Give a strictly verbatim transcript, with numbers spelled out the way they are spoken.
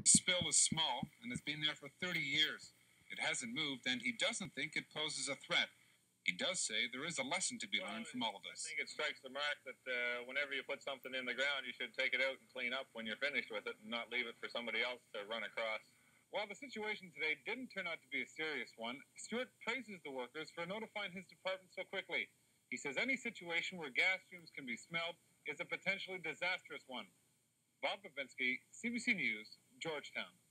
The spill is small and has been there for thirty years. It hasn't moved, and he doesn't think it poses a threat. He does say there is a lesson to be learned from all of this. I think it strikes the mark that uh, whenever you put something in the ground, you should take it out and clean up when you're finished with it and not leave it for somebody else to run across. While the situation today didn't turn out to be a serious one, Stewart praises the workers for notifying his department so quickly. He says any situation where gas fumes can be smelled is a potentially disastrous one. Bob Babinski, C B C News, Georgetown.